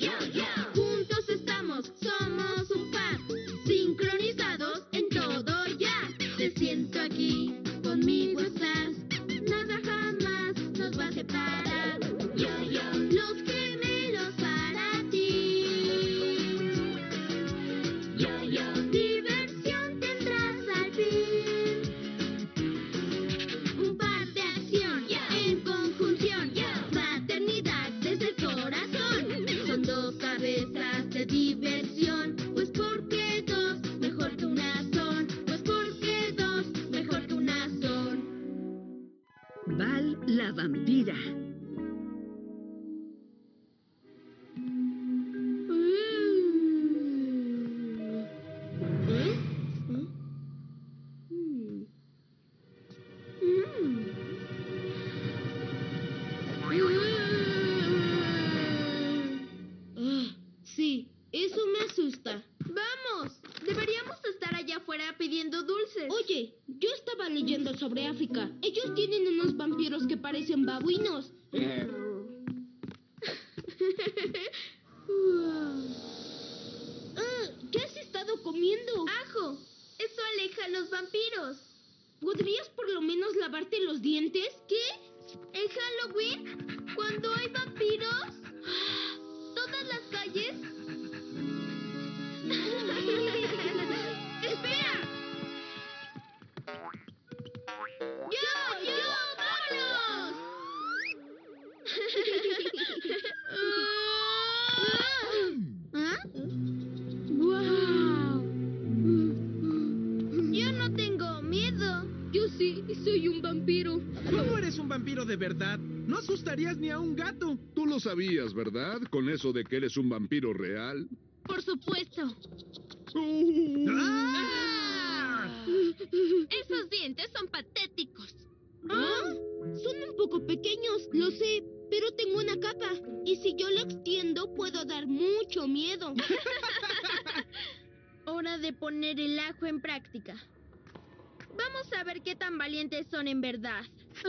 Juntos estamos, somos un par, sincronizados en todo ya. Te siento aquí, conmigo estás, nada jamás nos va a separar. Los gemelos para ti. Diversión tendrás al fin. Un par de acción, en conjunción, fraternidad desde el corazón. Son dos cabezas de diversión, pues porque dos mejor que una son, pues porque dos mejor que una son. Val la vampira. Sí, eso me asusta. Vamos, deberíamos estar allá afuera pidiendo dulces. Oye, yo estaba leyendo sobre África. Ellos tienen unos vampiros que parecen babuinos. ¿Qué has estado comiendo? Ajo. Eso aleja a los vampiros. ¿Podrías por lo menos lavarte los dientes? ¿Qué? ¿En Halloween? ¿Cuando hay vampiros? ¿Todas las calles? ¡Espera! ¡Yo! ¡Vámonos! ¡Guau! Yo no tengo miedo. Yo sí, soy un vampiro. ¿Cómo eres un vampiro de verdad? No asustarías ni a un gato. Tú lo sabías, ¿verdad? Con eso de que eres un vampiro real. Por supuesto. ¡Ah! Esos dientes son patéticos. Son un poco pequeños, lo sé, pero tengo una capa. Y si yo lo extiendo, puedo dar mucho miedo. Hora de poner el ajo en práctica. Vamos a ver qué tan valientes son en verdad.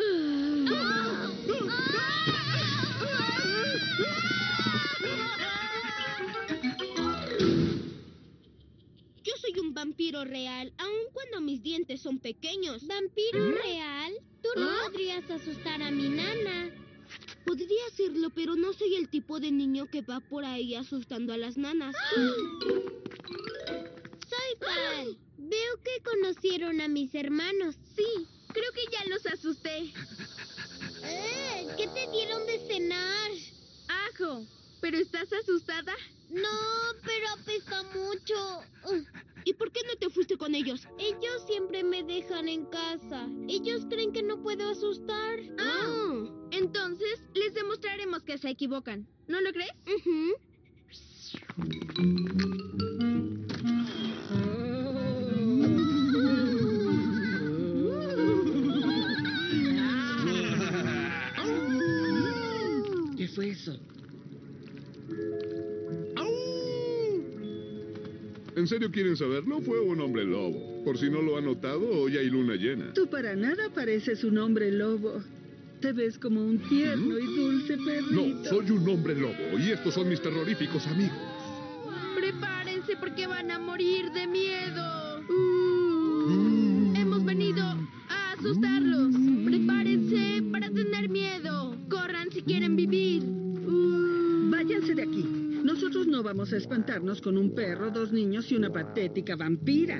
Yo soy un vampiro real, aun cuando mis dientes son pequeños. ¿Vampiro real? Tú no podrías asustar a mi nana. Podría hacerlo, pero no soy el tipo de niño que va por ahí asustando a las nanas. Soy Val. Veo que conocieron a mis hermanos. Sí, creo que ya los asusté. ¿Qué te dieron de cenar? Ajo. ¿Pero estás asustada? No, pero apesta mucho. ¿Y por qué no te fuiste con ellos? Ellos siempre me dejan en casa. Ellos creen que no puedo asustar. Entonces les demostraremos que se equivocan. ¿No lo crees? ¿Qué fue eso? ¿En serio quieren saberlo? Fue un hombre lobo. Por si no lo han notado, hoy hay luna llena. Tú para nada pareces un hombre lobo. Te ves como un tierno y dulce perrito. No, soy un hombre lobo y estos son mis terroríficos amigos. Prepárense porque van a morir de miedo. Hemos venido a asustarlos. Prepárense para tener miedo. Corran si quieren vivir. Váyanse de aquí. Nosotros no vamos a espantarnos con un perro, dos niños y una patética vampira.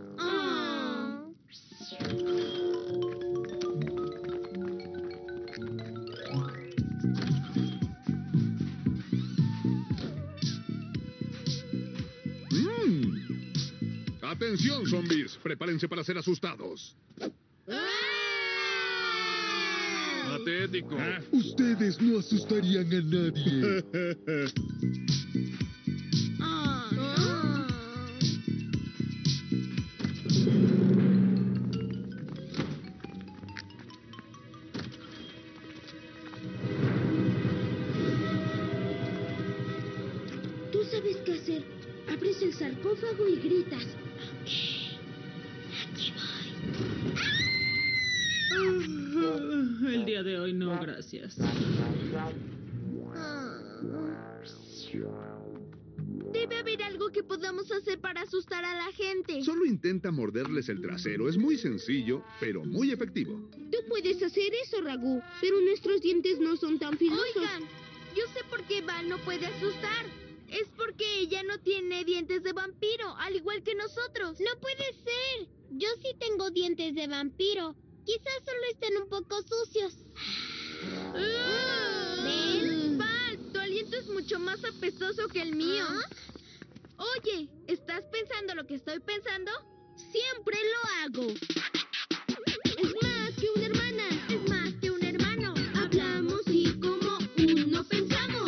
¡Atención, zombies! Prepárense para ser asustados. Patético. Ustedes no asustarían a nadie. Tú sabes qué hacer. Abres el sarcófago y gritas. Aquí voy. El día de hoy no, gracias. Debe haber algo que podamos hacer para asustar a la gente. Solo intenta morderles el trasero. Es muy sencillo, pero muy efectivo. Tú puedes hacer eso, Ragú, pero nuestros dientes no son tan filosos. Oigan, yo sé por qué Val no puede asustar. Es porque ella no tiene dientes de vampiro, al igual que nosotros. No puede ser. Yo sí tengo dientes de vampiro. Quizás solo estén un poco sucios. ¿Ven? Val, tu aliento es mucho más apestoso que el mío. Oye, ¿estás pensando lo que estoy pensando? Siempre lo hago. Es más que una hermana, es más que un hermano. Hablamos y como uno pensamos.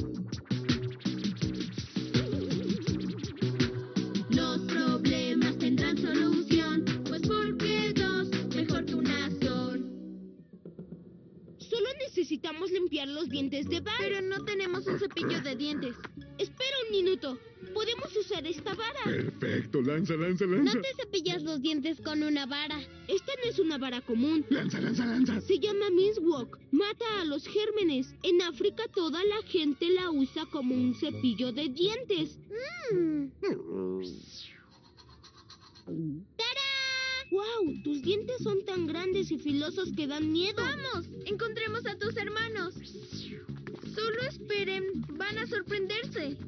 Los problemas tendrán solución, pues porque dos, mejor que una son. Solo necesitamos limpiar los dientes de Val. Pero no tenemos un cepillo de dientes. Espera un minuto. Podemos usar esta vara. Perfecto. Lanza. No te cepillas los dientes con una vara. Esta no es una vara común. Lanza. Se llama Miswak. Mata a los gérmenes. En África toda la gente la usa como un cepillo de dientes. ¡Tarán! ¡Wow! Tus dientes son tan grandes y filosos que dan miedo. ¡Vamos! Encontremos a tus hermanos. Solo esperen. Van a sorprenderse.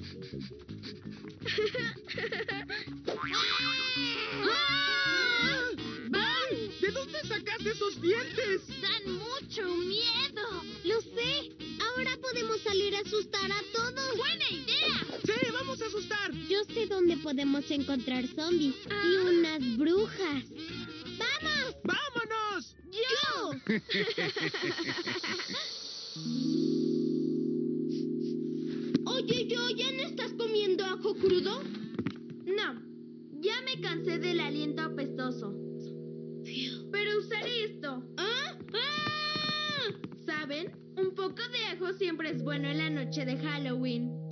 ¡Val! ¿De dónde sacaste esos dientes? ¡Dan mucho miedo! ¡Lo sé! Ahora podemos salir a asustar a todos. ¡Buena idea! Sí, vamos a asustar. Yo sé dónde podemos encontrar zombies y unas brujas. ¡Vamos! ¡Vámonos! ¡Yo! Oye, ¿ya no estás comiendo ajo crudo? No, ya me cansé del aliento apestoso. Pero usaré esto. ¿Ah? ¿Saben? Un poco de ajo siempre es bueno en la noche de Halloween.